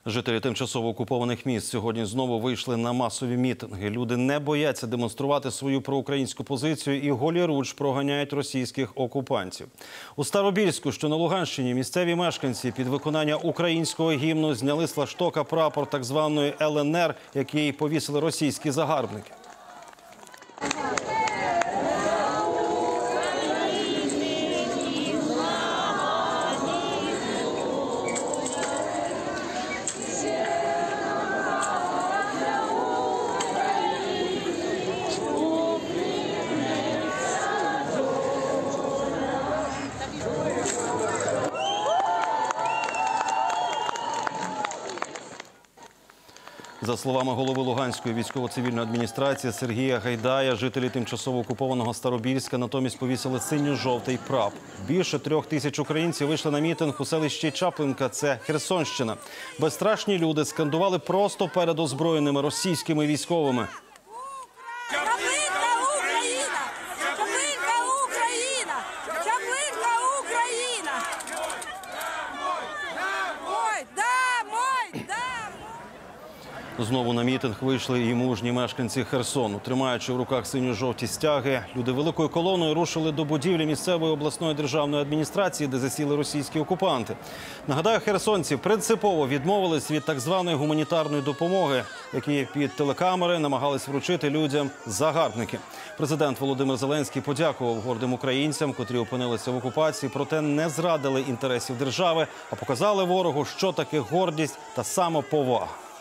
Жителі тимчасово окупованих міст сьогодні знову вийшли на масові мітинги. Люди не бояться демонструвати свою проукраїнську позицію і голіруч проганяють російських окупантів. У Старобільську, що на Луганщині, місцеві мешканці під виконання українського гімну зняли з флагштока прапор так званої ЛНР, який повісили російські загарбники. За словами голови Луганської військово-цивільної адміністрації Сергія Гайдая, жителі тимчасово окупованого Старобільська натомість повісили синьо-жовтий прапор. Більше 3000 українців вийшли на мітинг у селищі Чаплинка, це Херсонщина. Безстрашні люди скандували просто перед озброєними російськими військовими. Знову на мітинг вийшли і мужні мешканці Херсону. Тримаючи в руках синьо-жовті стяги, люди великою колоною рушили до будівлі місцевої обласної державної адміністрації, де засіли російські окупанти. Нагадаю, херсонці принципово відмовились від так званої гуманітарної допомоги, які під телекамери намагались вручити людям загарбники. Президент Володимир Зеленський подякував гордим українцям, котрі опинилися в окупації, проте не зрадили інтересів держави, а показали ворогу, що таке гордість та самоповага.